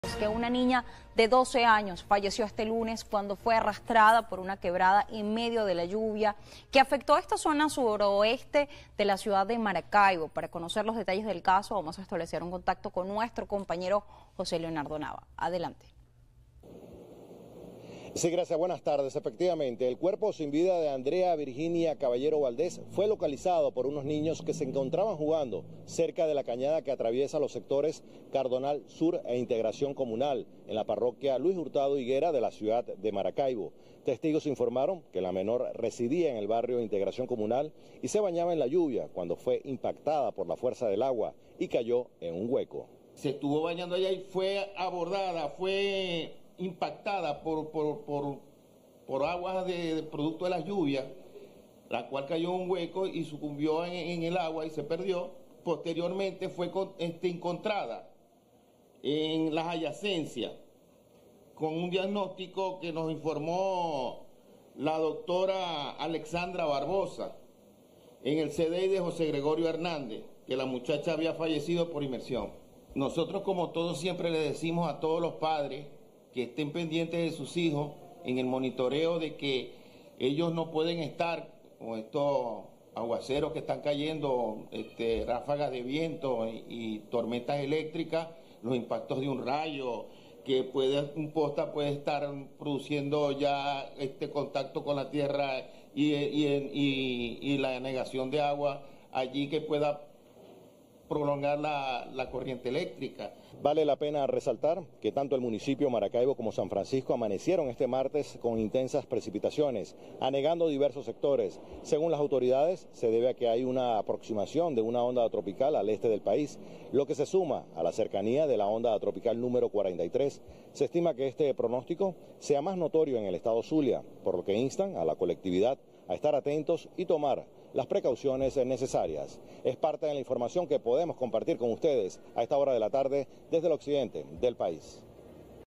Que una niña de 12 años falleció este lunes cuando fue arrastrada por una quebrada en medio de la lluvia que afectó a esta zona suroeste de la ciudad de Maracaibo. Para conocer los detalles del caso vamos a establecer un contacto con nuestro compañero José Leonardo Nava. Adelante. Sí, gracias. Buenas tardes. Efectivamente, el cuerpo sin vida de Andrea Virginia Caballero Valdés fue localizado por unos niños que se encontraban jugando cerca de la cañada que atraviesa los sectores Cardonal Sur e Integración Comunal en la parroquia Luis Hurtado Higuera de la ciudad de Maracaibo. Testigos informaron que la menor residía en el barrio Integración Comunal y se bañaba en la lluvia cuando fue impactada por la fuerza del agua y cayó en un hueco. Se estuvo bañando allá y fue abordada, fue impactada por aguas de producto de las lluvias, la cual cayó en un hueco y sucumbió en el agua y se perdió. Posteriormente fue encontrada en las adyacencias con un diagnóstico que nos informó la doctora Alexandra Barbosa en el CDI de José Gregorio Hernández, que la muchacha había fallecido por inmersión. Nosotros, como todos, siempre le decimos a todos los padres que estén pendientes de sus hijos en el monitoreo de que ellos no pueden estar con estos aguaceros que están cayendo, ráfagas de viento y tormentas eléctricas, los impactos de un rayo, que un posta puede estar produciendo ya contacto con la tierra y la negación de agua allí que pueda prolongar la corriente eléctrica. Vale la pena resaltar que tanto el municipio Maracaibo como San Francisco amanecieron este martes con intensas precipitaciones, anegando diversos sectores. Según las autoridades, se debe a que hay una aproximación de una onda tropical al este del país, lo que se suma a la cercanía de la onda tropical número 43. Se estima que este pronóstico sea más notorio en el estado Zulia, por lo que instan a la colectividad a estar atentos y tomar las precauciones necesarias. Es parte de la información que podemos compartir con ustedes a esta hora de la tarde desde el occidente del país.